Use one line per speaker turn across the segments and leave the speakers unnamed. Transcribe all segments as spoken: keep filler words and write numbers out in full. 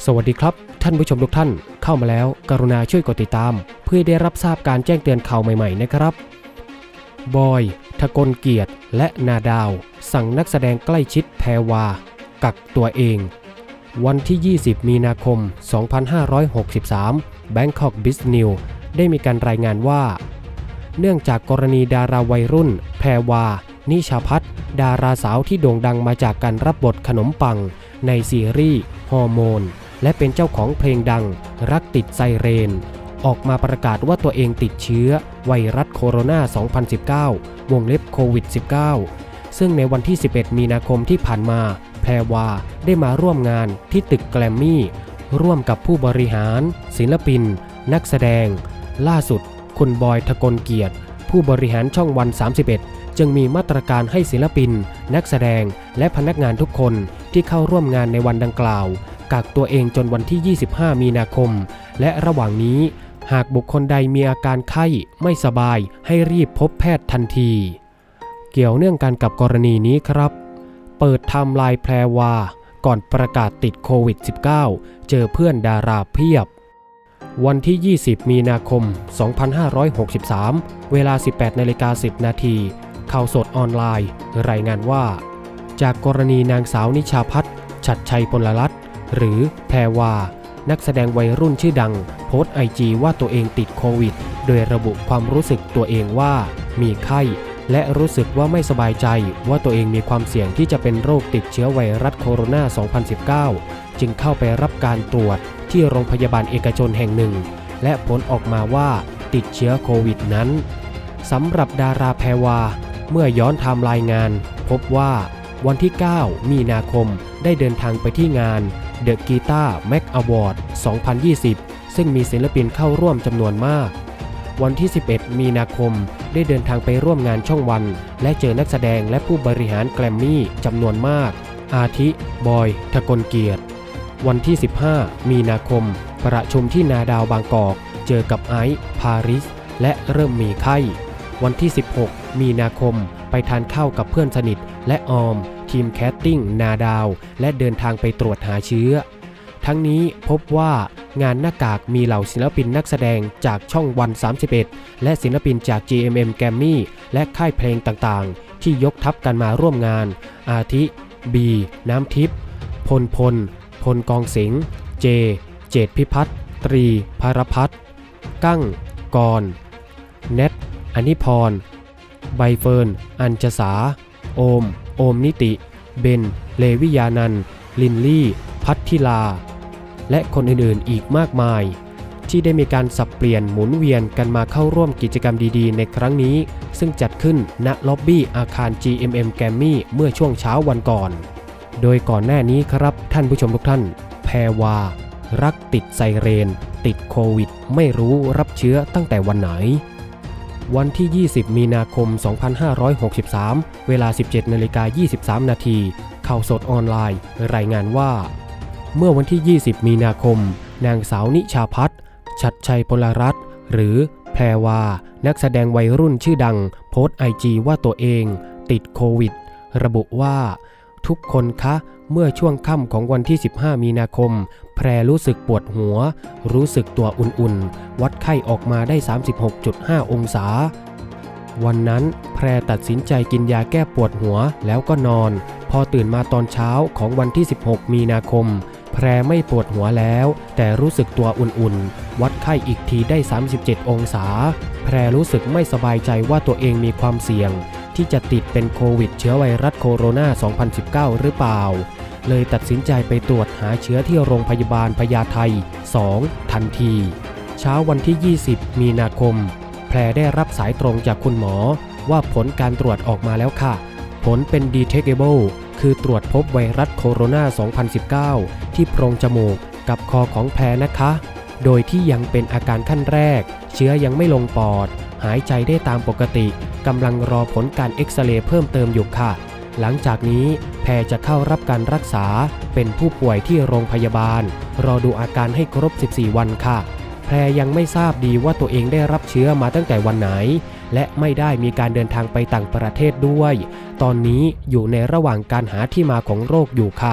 สวัสดีครับท่านผู้ชมทุกท่านเข้ามาแล้วกรุณาช่วยกดติดตามเพื่อได้รับทราบการแจ้งเตือนข่าวใหม่ๆนะครับบอยทกลเกียรติและนาดาวสั่งนักแสดงใกล้ชิดแพรวากักตัวเองวันที่ยี่สิบมีนาคมสองพันห้าร้อยหกสิบสาม Bangkok Business News ได้มีการรายงานว่าเนื่องจากกรณีดาราวัยรุ่นแพรวานิชาพัฒน์ดาราสาวที่โด่งดังมาจากการรับบทขนมปังในซีรีส์ฮอร์โมนและเป็นเจ้าของเพลงดังรักติดไซเรนออกมาประกาศว่าตัวเองติดเชื้อไวรัสโคโรนา สองพันสิบเก้า วงเล็บโควิด สิบเก้า ซึ่งในวันที่สิบเอ็ดมีนาคมที่ผ่านมาแพรวาได้มาร่วมงานที่ตึกแกรมมี่ร่วมกับผู้บริหารศิลปินนักแสดงล่าสุดคุณบอยทกลเกียรติผู้บริหารช่องวันสามสิบเอ็ดจึงมีมาตรการให้ศิลปินนักแสดงและพนักงานทุกคนที่เข้าร่วมงานในวันดังกล่าวกักตัวเองจนวันที่ยี่สิบห้ามีนาคมและระหว่างนี้หากบุคคลใดมีอาการไข้ไม่สบายให้รีบพบแพทย์ทันทีเกี่ยวเนื่องกันกับกรณีนี้ครับเปิดไทม์ไลน์แพรวาก่อนประกาศติดโควิด สิบเก้า เจอเพื่อนดาราเพียบวันที่ยี่สิบมีนาคมสองพันห้าร้อยหกสิบสามเวลา สิบแปดนาฬิกาสิบนาทีข่าวสดออนไลน์รายงานว่าจากกรณีนางสาวนิชาพัฒน์ฉัตรชัยพลรัตน์หรือแพรวานักแสดงวัยรุ่นชื่อดังโพสต์ไอจีว่าตัวเองติดโควิดโดยระบุความรู้สึกตัวเองว่ามีไข้และรู้สึกว่าไม่สบายใจว่าตัวเองมีความเสี่ยงที่จะเป็นโรคติดเชื้อไวรัสโคโรนา สองพันสิบเก้า จึงเข้าไปรับการตรวจที่โรงพยาบาลเอกชนแห่งหนึ่งและผลออกมาว่าติดเชื้อโควิดนั้นสำหรับดาราแพรวาเมื่อย้อนไทม์ไลน์งานพบว่าวันที่เก้ามีนาคมได้เดินทางไปที่งาน The Guitar Mag Award สองพันยี่สิบซึ่งมีศิลปินเข้าร่วมจำนวนมากวันที่สิบเอ็ดมีนาคมได้เดินทางไปร่วมงานช่องวันและเจอนักแสดงและผู้บริหารแกรมมี่จำนวนมากอาทิบอยทกลเกียรติวันที่สิบห้ามีนาคมประชุมที่นาดาวบางกอกเจอกับไอซ์พาริสและเริ่มมีไข้วันที่สิบหกมีนาคมไปทานข้าวกับเพื่อนสนิทและออมทีมแคสติ้งนาดาวและเดินทางไปตรวจหาเชื้อทั้งนี้พบว่างานหน้ากากมีเหล่าศิลปินนักแสดงจากช่องวันสามสิบเอ็ดและศิลปินจาก จี เอ็ม เอ็ม Grammy และค่ายเพลงต่างๆที่ยกทัพกันมาร่วมงานอาทิบีน้ำทิพย์พลพลพลกองสิงห์เจเจตพิพัฒน์ตรีภารพัฒน์กั้งกรเน็ตอนิพรใบเฟิร์นอัญชสาโอมโอมนิติเบนเลวิยานันท์ลินลี่พัทธิลาและคนอื่นๆอีกมากมายที่ได้มีการสับเปลี่ยนหมุนเวียนกันมาเข้าร่วมกิจกรรมดีๆในครั้งนี้ซึ่งจัดขึ้นณล็อบบี้อาคาร จี เอ็ม เอ็ม Grammy เมื่อช่วงเช้าวันก่อนโดยก่อนหน้านี้ครับท่านผู้ชมทุกท่านแพรวารักติดไซเรนติดโควิดไม่รู้รับเชื้อตั้งแต่วันไหนวันที่ยี่สิบมีนาคมสองพันห้าร้อยหกสิบสามเวลา สิบเจ็ดนาฬิกายี่สิบสามนาทีข่าวสดออนไลน์รายงานว่าเมื่อวันที่ยี่สิบมีนาคมนางสาวนิชาพัฒน์ฉัตรชัยพลรัตน์หรือแพรวานักแสดงวัยรุ่นชื่อดังโพสต์ไอจีว่าตัวเองติดโควิดระบุว่าทุกคนคะเมื่อช่วงค่ำของวันที่สิบห้ามีนาคมแพรรู้สึกปวดหัวรู้สึกตัวอุ่นๆวัดไข้ออกมาได้ สามสิบหกจุดห้า องศาวันนั้นแพรตัดสินใจกินยาแก้ปวดหัวแล้วก็นอนพอตื่นมาตอนเช้าของวันที่สิบหกมีนาคมแพรไม่ปวดหัวแล้วแต่รู้สึกตัวอุ่นๆวัดไข้อีกทีได้สามสิบเจ็ดองศาแพรรู้สึกไม่สบายใจว่าตัวเองมีความเสี่ยงที่จะติดเป็นโควิดเชื้อไวรัสโคโรนา สองพันสิบเก้า หรือเปล่าเลยตัดสินใจไปตรวจหาเชื้อที่โรงพยาบาลพญาไทสองทันทีเช้าวันที่ยี่สิบมีนาคมแพรได้รับสายตรงจากคุณหมอว่าผลการตรวจออกมาแล้วค่ะผลเป็น detectable คือตรวจพบไวรัสโคโรนา สองพันสิบเก้า ที่โพรงจมูกกับคอของแพรนะคะโดยที่ยังเป็นอาการขั้นแรกเชื้อยังไม่ลงปอดหายใจได้ตามปกติกำลังรอผลการเอ็กซเรย์เพิ่มเติมอยู่ค่ะหลังจากนี้แพรจะเข้ารับการรักษาเป็นผู้ป่วยที่โรงพยาบาลรอดูอาการให้ครบสิบสี่วันค่ะแพรยังไม่ทราบดีว่าตัวเองได้รับเชื้อมาตั้งแต่วันไหนและไม่ได้มีการเดินทางไปต่างประเทศด้วยตอนนี้อยู่ในระหว่างการหาที่มาของโรคอยู่ค่ะ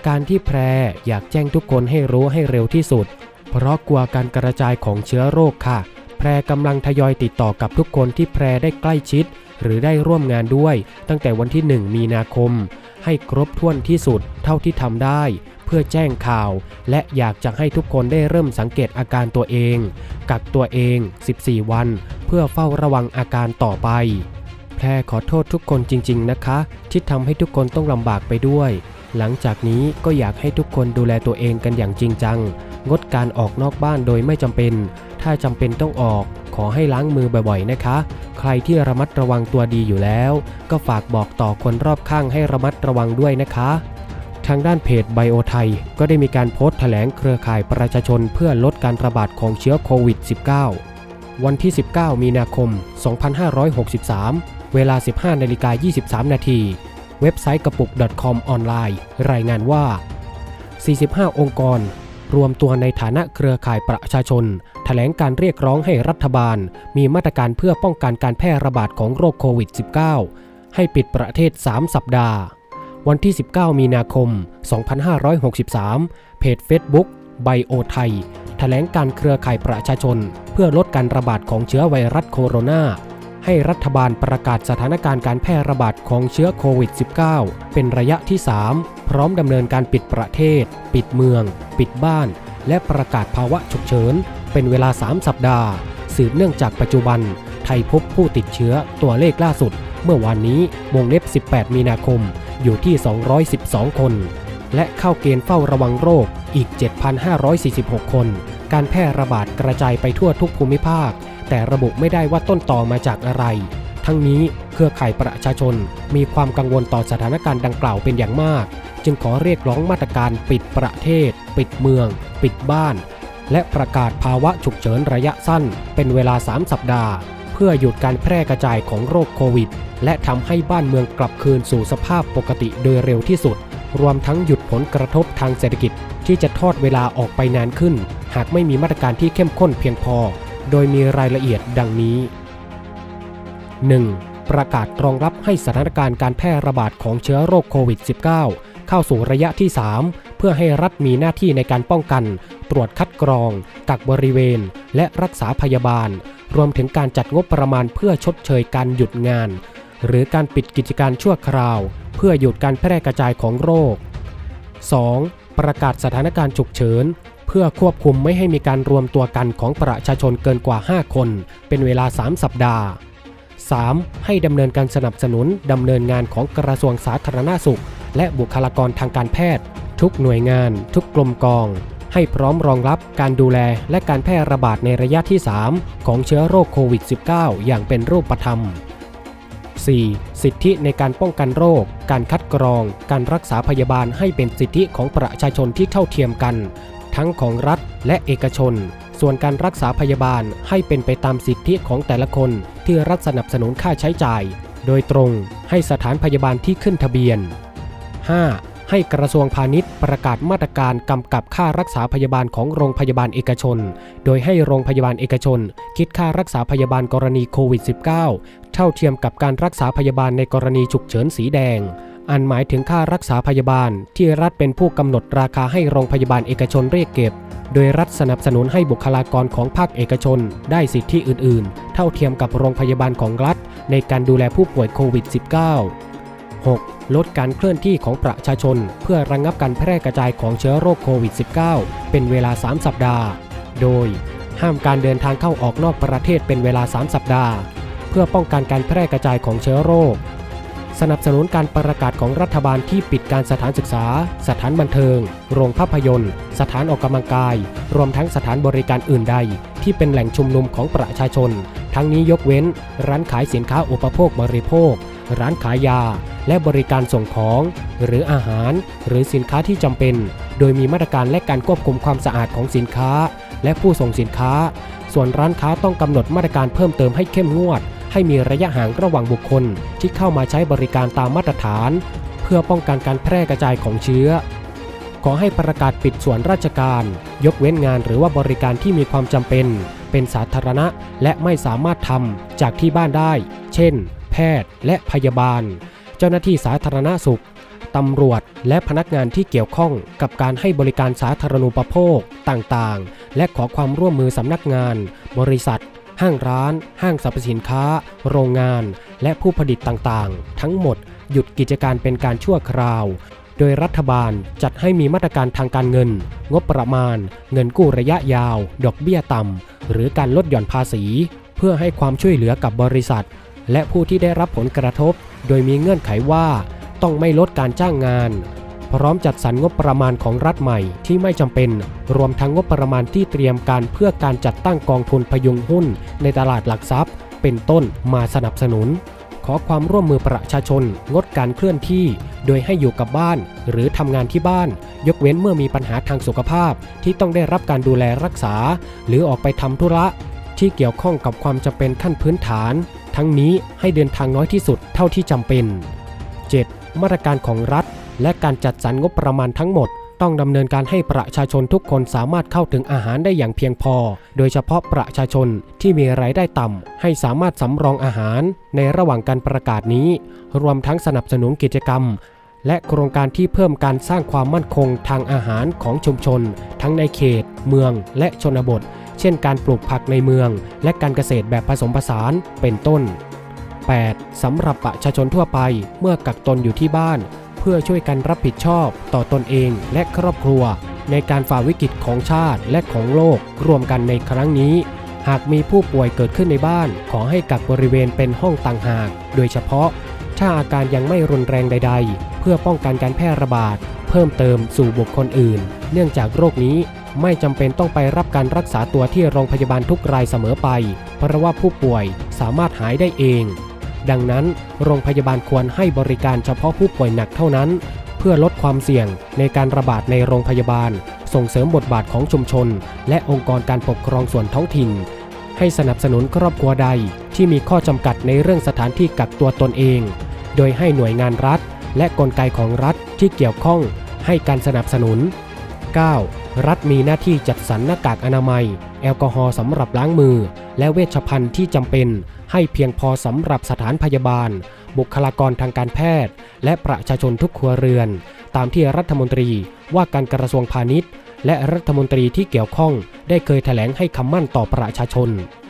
การที่แพรอยากแจ้งทุกคนให้รู้ให้เร็วที่สุดเพราะกลัวการกระจายของเชื้อโรคค่ะแพรกำลังทยอยติดต่อกับทุกคนที่แพรได้ใกล้ชิดหรือได้ร่วมงานด้วยตั้งแต่วันที่หนึ่งมีนาคมให้ครบถ้วนที่สุดเท่าที่ทำได้เพื่อแจ้งข่าวและอยากจะให้ทุกคนได้เริ่มสังเกตอาการตัวเองกักตัวเองสิบสี่วันเพื่อเฝ้าระวังอาการต่อไปแพรขอโทษทุกคนจริงๆนะคะที่ทำให้ทุกคนต้องลำบากไปด้วยหลังจากนี้ก็อยากให้ทุกคนดูแลตัวเองกันอย่างจริงจังงดการออกนอกบ้านโดยไม่จำเป็นถ้าจำเป็นต้องออกขอให้ล้างมือบ่อยๆนะคะใครที่ระมัดระวังตัวดีอยู่แล้วก็ฝากบอกต่อคนรอบข้างให้ระมัดระวังด้วยนะคะทางด้านเพจไบโอไทยก็ได้มีการโพสต์แถลงเครือข่ายประชาชนเพื่อลดการระบาดของเชื้อโควิด สิบเก้า วันที่สิบเก้ามีนาคมสองพันห้าร้อยหกสิบสามเวลา สิบห้านาฬิกายี่สิบสามนาทีเว็บไซต์กระปุก .com ออนไลน์รายงานว่าสี่สิบห้าองค์กรรวมตัวในฐานะเครือข่ายประชาชนแถลงการเรียกร้องให้รัฐบาลมีมาตรการเพื่อป้องกันการแพร่ระบาดของโรคโควิด สิบเก้า ให้ปิดประเทศสามสัปดาห์วันที่สิบเก้ามีนาคมสองพันห้าร้อยหกสิบสามเพจ Facebook ไบโอไทยแถลงการเครือข่ายประชาชนเพื่อลดการระบาดของเชื้อไวรัสโคโรนาให้รัฐบาลประกาศสถานการณ์การแพร่ระบาดของเชื้อโควิด สิบเก้า เป็นระยะที่สามพร้อมดำเนินการปิดประเทศปิดเมืองปิดบ้านและประกาศภาวะฉุกเฉินเป็นเวลาสามสัปดาห์สืบเนื่องจากปัจจุบันไทยพบผู้ติดเชื้อตัวเลขล่าสุดเมื่อวานนี้วงเล็บสิบแปดมีนาคมอยู่ที่สองร้อยสิบสองคนและเข้าเกณฑ์เฝ้าระวังโรคอีก เจ็ดพันห้าร้อยสี่สิบหก คนการแพร่ระบาดกระจายไปทั่วทุกภูมิภาคแต่ระบุไม่ได้ว่าต้นตอมาจากอะไรทั้งนี้เครือข่ายประชาชนมีความกังวลต่อสถานการณ์ดังกล่าวเป็นอย่างมากจึงขอเรียกร้องมาตรการปิดประเทศปิดเมืองปิดบ้านและประกาศภาวะฉุกเฉินระยะสั้นเป็นเวลาสามสัปดาห์เพื่อหยุดการแพร่กระจายของโรคโควิดและทำให้บ้านเมืองกลับคืนสู่สภาพปกติโดยเร็วที่สุดรวมทั้งหยุดผลกระทบทางเศรษฐกิจที่จะทอดเวลาออกไปนานขึ้นหากไม่มีมาตรการที่เข้มข้นเพียงพอโดยมีรายละเอียดดังนี้ หนึ่ง. ประกาศรองรับให้สถานการณ์การแพร่ระบาดของเชื้อโรคโควิด สิบเก้า เข้าสู่ระยะที่สามเพื่อให้รัฐมีหน้าที่ในการป้องกันตรวจคัดกรองกักบริเวณและรักษาพยาบาลรวมถึงการจัดงบประมาณเพื่อชดเชยการหยุดงานหรือการปิดกิจการชั่วคราวเพื่อหยุดการแพร่กระจายของโรค สอง. ประกาศสถานการณ์ฉุกเฉินเพื่อควบคุมไม่ให้มีการรวมตัวกันของประชาชนเกินกว่าห้าคนเป็นเวลาสามสัปดาห์ สาม. ให้ดำเนินการสนับสนุนดำเนินงานของกระทรวงสาธารณสุขและบุคลากรทางการแพทย์ทุกหน่วยงานทุกกรมกองให้พร้อมรองรับการดูแลและการแพร่ระบาดในระยะที่สามของเชื้อโรคโควิด สิบเก้า อย่างเป็นรูปธรรม สี่. สิทธิในการป้องกันโรคการคัดกรองการรักษาพยาบาลให้เป็นสิทธิของประชาชนที่เท่าเทียมกันทั้งของรัฐและเอกชนส่วนการรักษาพยาบาลให้เป็นไปตามสิทธิของแต่ละคนที่รัฐสนับสนุนค่าใช้จ่ายโดยตรงให้สถานพยาบาลที่ขึ้นทะเบียน ห้า. ให้กระทรวงพาณิชย์ประกาศมาตรการกำกับค่ารักษาพยาบาลของโรงพยาบาลเอกชนโดยให้โรงพยาบาลเอกชนคิดค่ารักษาพยาบาลกรณีโควิด สิบเก้า เท่าเทียมกับการรักษาพยาบาลในกรณีฉุกเฉินสีแดงอันหมายถึงค่ารักษาพยาบาลที่รัฐเป็นผู้กำหนดราคาให้โรงพยาบาลเอกชนเรียกเก็บโดยรัฐสนับสนุนให้บุคลากรของภาคเอกชนได้สิทธิอื่นๆเท่าเทียมกับโรงพยาบาลของรัฐในการดูแลผู้ป่วยโควิด สิบเก้า หก. ลดการเคลื่อนที่ของประชาชนเพื่อระงับการแพร่กระจายของเชื้อโรคโควิด สิบเก้า เป็นเวลาสามสัปดาห์โดยห้ามการเดินทางเข้าออกนอกประเทศเป็นเวลาสามสัปดาห์เพื่อป้องกันการแพร่กระจายของเชื้อโรคสนับสนุนการประกาศของรัฐบาลที่ปิดการสถานศึกษาสถานบันเทิงโรงภาพยนตร์สถานออกกำลังกายรวมทั้งสถานบริการอื่นใดที่เป็นแหล่งชุมนุมของประชาชนทั้งนี้ยกเว้นร้านขายสินค้าอุปโภคบริโภคร้านขายยาและบริการส่งของหรืออาหารหรือสินค้าที่จำเป็นโดยมีมาตรการและการควบคุมความสะอาดของสินค้าและผู้ส่งสินค้าส่วนร้านค้าต้องกำหนดมาตรการเพิ่มเติมให้เข้มงวดให้มีระยะห่างระหว่างบุคคลที่เข้ามาใช้บริการตามมาตรฐานเพื่อป้องกันการแพร่กระจายของเชื้อขอให้ประกาศปิดส่วนราชการยกเว้นงานหรือว่าบริการที่มีความจำเป็นเป็นสาธารณะและไม่สามารถทำจากที่บ้านได้เช่นแพทย์และพยาบาลเจ้าหน้าที่สาธารณสุขตำรวจและพนักงานที่เกี่ยวข้องกับการให้บริการสาธารณูปโภคต่างๆและขอความร่วมมือสำนักงานบริษัทห้างร้านห้างสรรพสินค้าโรงงานและผู้ผลิตต่างๆทั้งหมดหยุดกิจการเป็นการชั่วคราวโดยรัฐบาลจัดให้มีมาตรการทางการเงินงบประมาณเงินกู้ระยะยาวดอกเบี้ยต่ำหรือการลดหย่อนภาษีเพื่อให้ความช่วยเหลือกับบริษัทและผู้ที่ได้รับผลกระทบโดยมีเงื่อนไขว่าต้องไม่ลดการจ้างงานพร้อมจัดสรรงบประมาณของรัฐใหม่ที่ไม่จำเป็นรวมทั้งงบประมาณที่เตรียมการเพื่อการจัดตั้งกองทุนพยุงหุ้นในตลาดหลักทรัพย์เป็นต้นมาสนับสนุนขอความร่วมมือประชาชนงดการเคลื่อนที่โดยให้อยู่กับบ้านหรือทำงานที่บ้านยกเว้นเมื่อมีปัญหาทางสุขภาพที่ต้องได้รับการดูแลรักษาหรือออกไปทำธุระที่เกี่ยวข้องกับความจำเป็นขั้นพื้นฐานทั้งนี้ให้เดินทางน้อยที่สุดเท่าที่จำเป็น เจ็ด. มาตรการของรัฐและการจัดสรรงบประมาณทั้งหมดต้องดำเนินการให้ประชาชนทุกคนสามารถเข้าถึงอาหารได้อย่างเพียงพอโดยเฉพาะประชาชนที่มีรายได้ต่ำให้สามารถสำรองอาหารในระหว่างการประกาศนี้รวมทั้งสนับสนุนกิจกรรมและโครงการที่เพิ่มการสร้างความมั่นคงทางอาหารของชุมชนทั้งในเขตเมืองและชนบทเช่นการปลูกผักในเมืองและการเกษตรแบบผสมผสานเป็นต้น แปด. สำหรับประชาชนทั่วไปเมื่อกักตนอยู่ที่บ้านเพื่อช่วยกันรับผิดชอบต่อตนเองและครอบครัวในการฝ่าวิกฤตของชาติและของโลกรวมกันในครั้งนี้หากมีผู้ป่วยเกิดขึ้นในบ้านขอให้กักบริเวณเป็นห้องต่างหากโดยเฉพาะถ้าอาการยังไม่รุนแรงใดๆเพื่อป้องกันการแพร่ระบาดเพิ่มเติมสู่บุคคลอื่นเนื่องจากโรคนี้ไม่จำเป็นต้องไปรับการรักษาตัวที่โรงพยาบาลทุกรายเสมอไปเพราะว่าผู้ป่วยสามารถหายได้เองดังนั้นโรงพยาบาลควรให้บริการเฉพาะผู้ป่วยหนักเท่านั้นเพื่อลดความเสี่ยงในการระบาดในโรงพยาบาลส่งเสริมบทบาทของชุมชนและองค์กรการปกครองส่วนท้องถิ่นให้สนับสนุนครอบครัวใดที่มีข้อจำกัดในเรื่องสถานที่กักตัวตนเองโดยให้หน่วยงานรัฐและกลไกของรัฐที่เกี่ยวข้องให้การสนับสนุน เก้า. รัฐมีหน้าที่จัดสรรหน้ากากอนามัยแอลกอฮอล์สำหรับล้างมือและเวชภัณฑ์ที่จำเป็นให้เพียงพอสำหรับสถานพยาบาลบุคลากรทางการแพทย์และประชาชนทุกครัวเรือนตามที่รัฐมนตรีว่าการกระทรวงพาณิชย์และรัฐมนตรีที่เกี่ยวข้องได้เคยแถลงให้คำมั่นต่อประชาชน